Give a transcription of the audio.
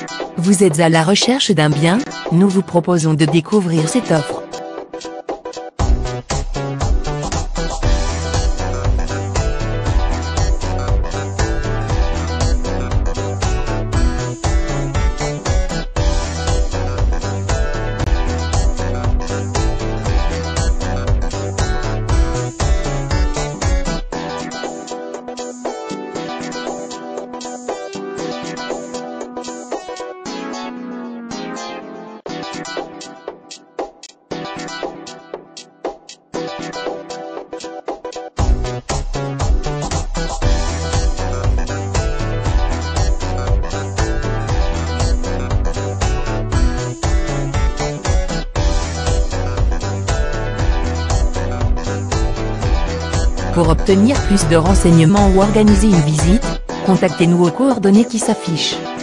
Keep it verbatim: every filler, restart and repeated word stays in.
Vous êtes à la recherche d'un bien? Nous vous proposons de découvrir cette offre. Pour obtenir plus de renseignements ou organiser une visite, contactez-nous aux coordonnées qui s'affichent.